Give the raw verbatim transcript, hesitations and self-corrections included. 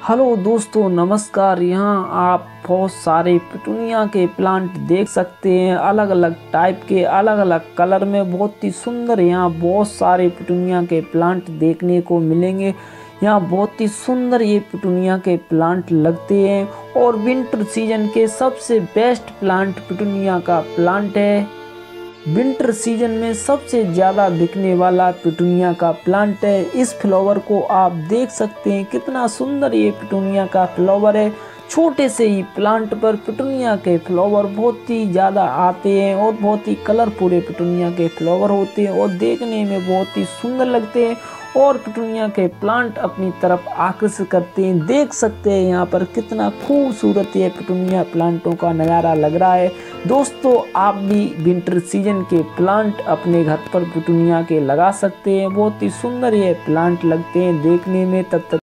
Hello दोस्तों, नमस्कार। यहाँ आप बहुत सारे पिटूनिया के प्लांट देख सकते हैं, अलग अलग टाइप के, अलग अलग कलर में। बहुत ही सुंदर यहाँ बहुत सारे पिटूनिया के प्लांट देखने को मिलेंगे। यहाँ बहुत ही सुंदर ये पिटूनिया के प्लांट लगते हैं और विंटर सीजन के सबसे बेस्ट प्लांट पिटूनिया का प्लांट है। विंटर सीजन में सबसे ज़्यादा बिकने वाला पिटूनिया का प्लांट है। इस फ्लावर को आप देख सकते हैं, कितना सुंदर ये पिटूनिया का फ्लावर है। छोटे से ही प्लांट पर पिटूनिया के फ्लावर बहुत ही ज़्यादा आते हैं और बहुत ही कलरफुल पिटूनिया के फ्लावर होते हैं और देखने में बहुत ही सुंदर लगते हैं और पिटूनिया के प्लांट अपनी तरफ आकर्षित करते हैं। देख सकते हैं यहाँ पर कितना खूबसूरत ये पिटूनिया प्लांटों का नज़ारा लग रहा है। दोस्तों, आप भी विंटर सीजन के प्लांट अपने घर पर पिटूनिया के लगा सकते हैं। बहुत ही सुंदर ये प्लांट लगते हैं देखने में। तब तक